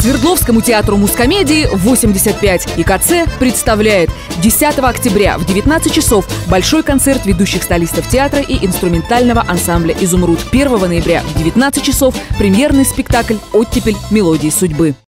Свердловскому театру мускомедии 85. ИКЦ представляет 10 октября в 19 часов большой концерт ведущих солистов театра и инструментального ансамбля «Изумруд». 1 ноября в 19 часов премьерный спектакль «Оттепель. Мелодии судьбы».